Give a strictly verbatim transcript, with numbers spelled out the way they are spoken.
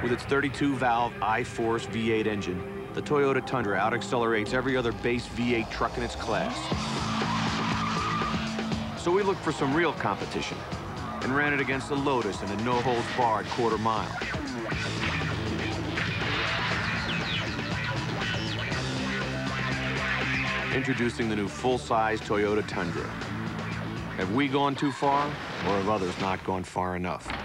With its thirty-two valve I-Force V eight engine, the Toyota Tundra out-accelerates every other base V eight truck in its class. So we looked for some real competition and ran it against the Lotus in a no-holds-barred quarter mile. Introducing the new full-size Toyota Tundra. Have we gone too far, or have others not gone far enough?